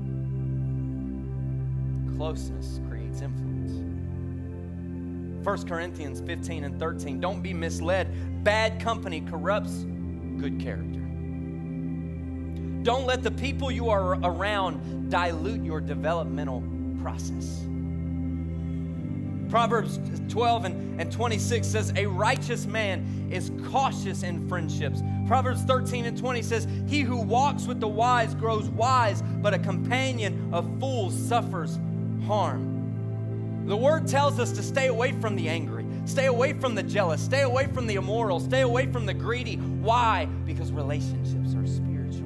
them. Closeness creates influence. First Corinthians fifteen and thirteen, don't be misled. Bad company corrupts good character. Don't let the people you are around dilute your developmental process. Proverbs twelve and twenty-six says, a righteous man is cautious in friendships. Proverbs thirteen and twenty says, he who walks with the wise grows wise, but a companion of fools suffers harm. The word tells us to stay away from the angry, stay away from the jealous, stay away from the immoral, stay away from the greedy. Why? Because relationships are spiritual.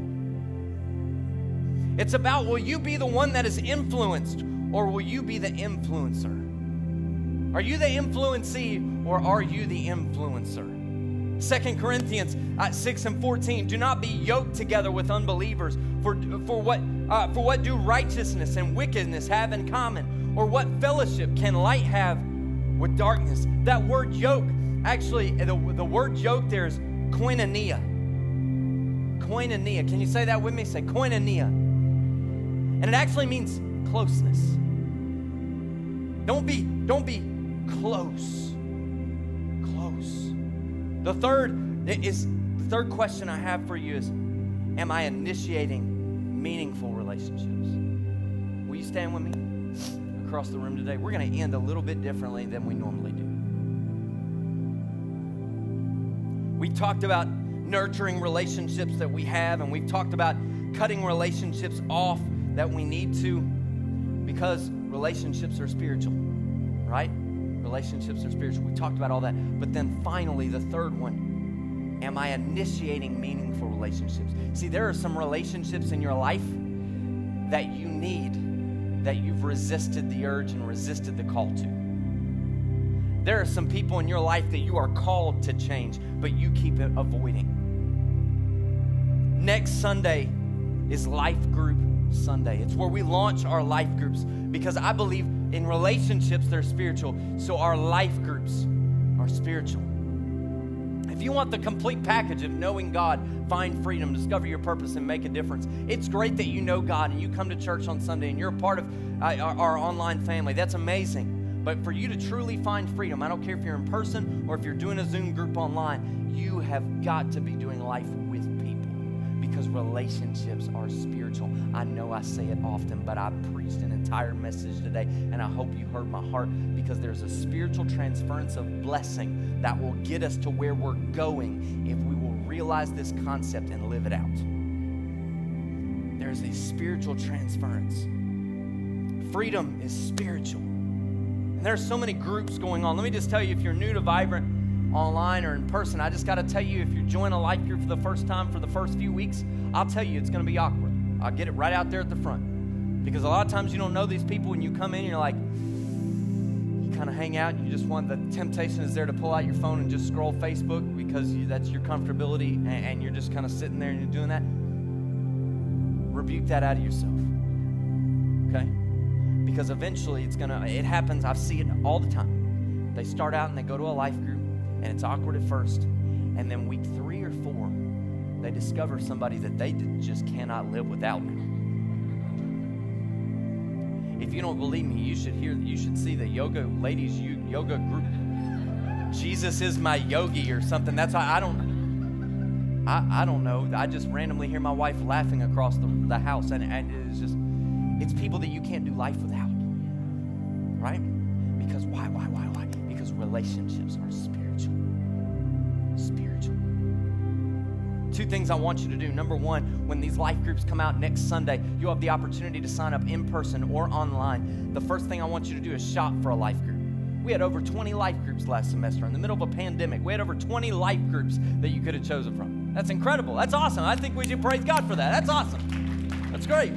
It's about, will you be the one that is influenced or will you be the influencer? Are you the influencee or are you the influencer? Second Corinthians uh, six and fourteen, do not be yoked together with unbelievers. For, for, what, uh, for what do righteousness and wickedness have in common? Or what fellowship can light have with darkness? That word yoke, actually, the, the word yoke there is koinonia. Koinonia. Can you say that with me? Say koinonia. And it actually means closeness. Don't be, don't be close. Close. The third is the third question I have for you is, am I initiating meaningful relationships? Will you stand with me across the room today? We're going to end a little bit differently than we normally do. We talked about nurturing relationships that we have, and we've talked about cutting relationships off that we need to, because relationships are spiritual, right? Relationships are spiritual. We talked about all that. But then finally, the third one, am I initiating meaningful relationships? See, there are some relationships in your life that you need, that you've resisted the urge and resisted the call to. There are some people in your life that you are called to change, but you keep it avoiding. Next Sunday is Life Group Sunday. It's where we launch our life groups, because I believe in relationships they're spiritual, so our life groups are spiritual. If you want the complete package of knowing God, find freedom, discover your purpose, and make a difference, it's great that you know God and you come to church on Sunday and you're a part of uh, our, our online family. That's amazing. But for you to truly find freedom, I don't care if you're in person or if you're doing a Zoom group online, you have got to be doing life with people, because relationships are spiritual. I know I say it often, but I preached an entire message today, and I hope you heard my heart, because there's a spiritual transference of blessing that will get us to where we're going if we will realize this concept and live it out. There's a spiritual transference. Freedom is spiritual. And there are so many groups going on. Let me just tell you, if you're new to Vibrant, online or in person, I just got to tell you, if you join a life group for the first time for the first few weeks, I'll tell you it's going to be awkward. I'll get it right out there at the front, because a lot of times you don't know these people, and you come in and you're like, you kind of hang out and you just want, the temptation is there to pull out your phone and just scroll Facebook because you, that's your comfortability, and, and you're just kind of sitting there and you're doing that. Rebuke that out of yourself, okay? Because eventually it's gonna, it happens, I see it all the time. They start out and they go to a life group, and it's awkward at first, and then week three or four, they discover somebody that they just cannot live without now. If you don't believe me, you should hear, you should see the yoga, ladies yoga group. Jesus is my yogi or something. That's why I don't, I, I don't know. I just randomly hear my wife laughing across the, the house, and, and it's just, it's people that you can't do life without, right? Because why, why, why, why? Because relationships are spiritual. Spiritual. Two things I want you to do. Number one, when these life groups come out next Sunday, you'll have the opportunity to sign up in person or online. The first thing I want you to do is shop for a life group. We had over twenty life groups last semester. In the middle of a pandemic, we had over twenty life groups that you could have chosen from. That's incredible. That's awesome. I think we should praise God for that. That's awesome. That's great.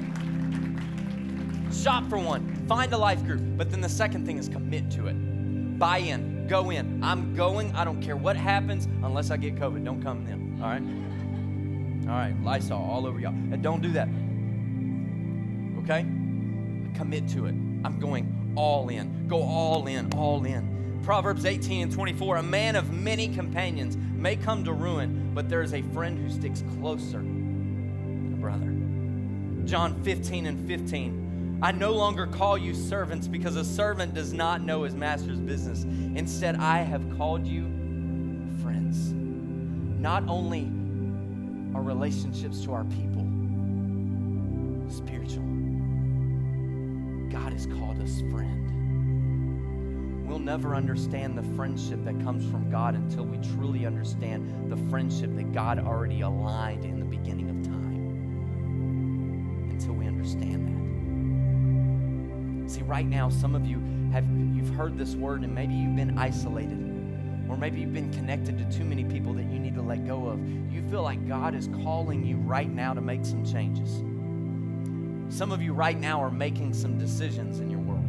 Shop for one. Find a life group. But then the second thing is commit to it. Buy in. Go in. I'm going. I don't care what happens unless I get COVID. Don't come in. All right? All right, Lysol all over y'all. And don't do that. Okay? Commit to it. I'm going all in. Go all in, all in. Proverbs eighteen and twenty-four, a man of many companions may come to ruin, but there is a friend who sticks closer than a brother. John fifteen and fifteen, I no longer call you servants because a servant does not know his master's business. Instead, I have called you friends. Not only our relationships to our people spiritual, God has called us friend. We'll never understand the friendship that comes from God until we truly understand the friendship that God already aligned in the beginning of time. Until we understand that. See, right now, some of you have, you've heard this word and maybe you've been isolated. Or maybe you've been connected to too many people that you need to let go of. You feel like God is calling you right now to make some changes. Some of you right now are making some decisions in your world.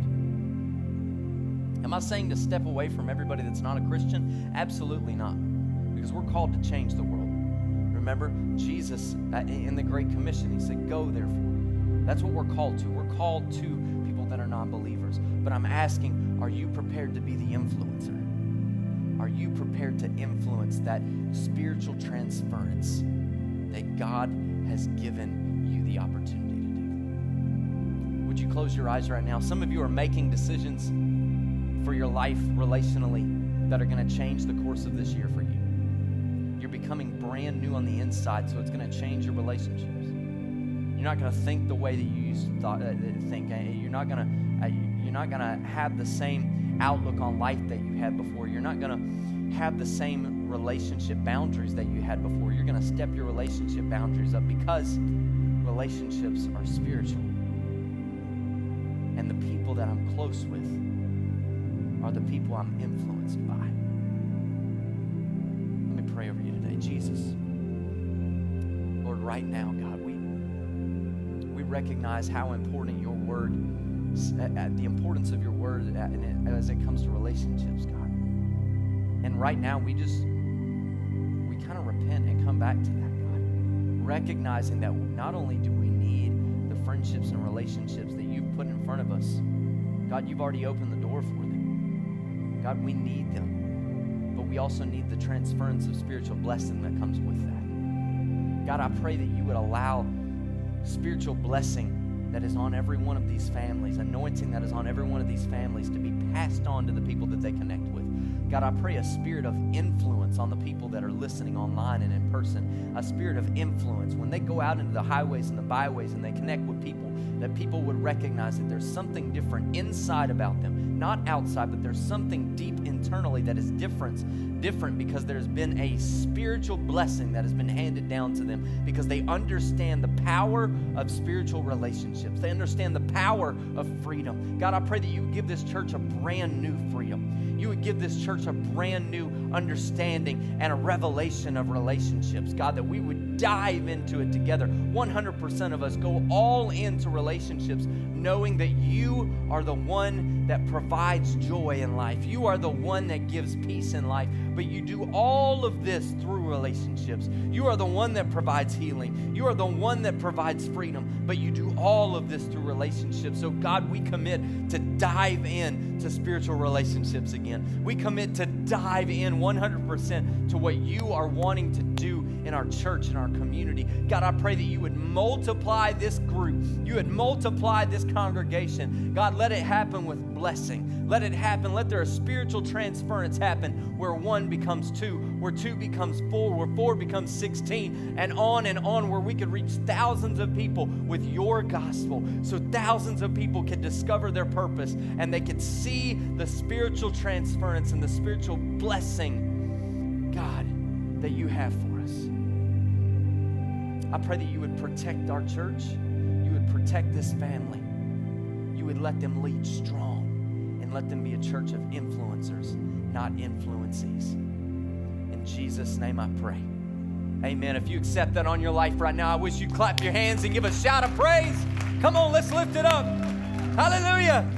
Am I saying to step away from everybody that's not a Christian? Absolutely not. Because we're called to change the world. Remember, Jesus, in the Great Commission, he said, go therefore. That's what we're called to. We're called to people that are non-believers. But I'm asking, are you prepared to be the influencer? Are you prepared to influence that spiritual transference that God has given you the opportunity to do? Would you close your eyes right now? Some of you are making decisions for your life relationally that are going to change the course of this year for you. You're becoming brand new on the inside, so it's going to change your relationships. You're not going to think the way that you used to thought, uh, think. You're not going to uh, you're not going to have the same outlook on life that you had before. You're not going to have the same relationship boundaries that you had before. You're going to step your relationship boundaries up because relationships are spiritual. And the people that I'm close with are the people I'm influenced by. Let me pray over you today. Jesus, Lord, right now, God, we, we recognize how important your word is. At the importance of your word as it comes to relationships, God. And right now, we just, we kind of repent and come back to that, God. Recognizing that not only do we need the friendships and relationships that you've put in front of us, God, you've already opened the door for them. God, we need them. But we also need the transference of spiritual blessing that comes with that. God, I pray that you would allow spiritual blessing that is on every one of these families, anointing that is on every one of these families to be passed on to the people that they connect with. God, I pray a spirit of influence on the people that are listening online and in person, a spirit of influence. When they go out into the highways and the byways and they connect with people, that people would recognize that there's something different inside about them, not outside, but there's something deep internally that is different, different because there's been a spiritual blessing that has been handed down to them because they understand the power of spiritual relationships. They understand the power of freedom. God, I pray that you would give this church a brand new freedom. You would give this church a brand new understanding and a revelation of relationships. God, that we would dive into it together. one hundred percent of us go all into relationships knowing that you are the one that provides joy in life. You are the one that gives peace in life. But you do all of this through relationships. You are the one that provides healing. You are the one that provides freedom. But you do all of this through relationships. So God, we commit to dive in to spiritual relationships again. We commit to dive in one hundred percent to what you are wanting to do in our church, in our community. God, I pray that you would multiply this group. You would multiply this congregation. God, let it happen with blessing. Let it happen. Let there a spiritual transference happen where one becomes two, where two becomes four, where four becomes sixteen, and on and on, where we could reach thousands of people with your gospel. So thousands of people could discover their purpose and they could see the spiritual transference and the spiritual blessing, God, that you have for us. I pray that you would protect our church. You would protect this family. You would let them lead strong and let them be a church of influencers, not influencees. In Jesus' name I pray. Amen. If you accept that on your life right now, I wish you'd clap your hands and give a shout of praise. Come on, let's lift it up. Hallelujah.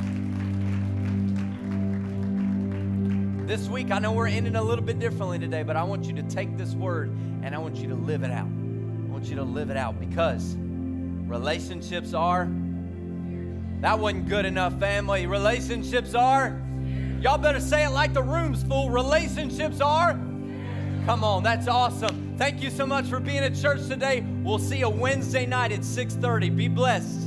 This week, I know we're ending a little bit differently today, but I want you to take this word and I want you to live it out. I want you to live it out because relationships are, that wasn't good enough, family. Relationships are, y'all better say it like the room's full. Relationships are, come on, that's awesome. Thank you so much for being at church today. We'll see you Wednesday night at six thirty. Be blessed.